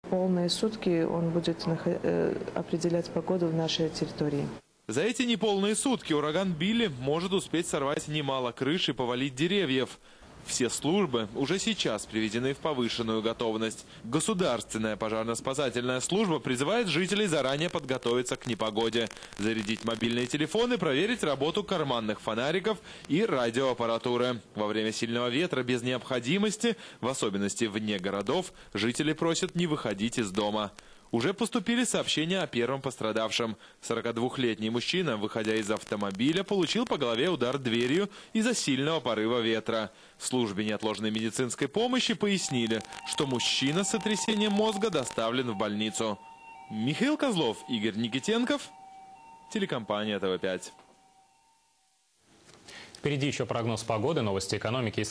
полные сутки он будет определять погоду в нашей территории. За эти неполные сутки ураган Билли может успеть сорвать немало крыш и повалить деревьев. Все службы уже сейчас приведены в повышенную готовность. Государственная пожарно-спасательная служба призывает жителей заранее подготовиться к непогоде, зарядить мобильные телефоны, проверить работу карманных фонариков и радиоаппаратуры. Во время сильного ветра без необходимости, в особенности вне городов, жители просят не выходить из дома. Уже поступили сообщения о первом пострадавшем. 42-летний мужчина, выходя из автомобиля, получил по голове удар дверью из-за сильного порыва ветра. В службе неотложной медицинской помощи пояснили, что мужчина с сотрясением мозга доставлен в больницу. Михаил Козлов, Игорь Никитенков, телекомпания ТВ5. Впереди еще прогноз погоды, новости экономики и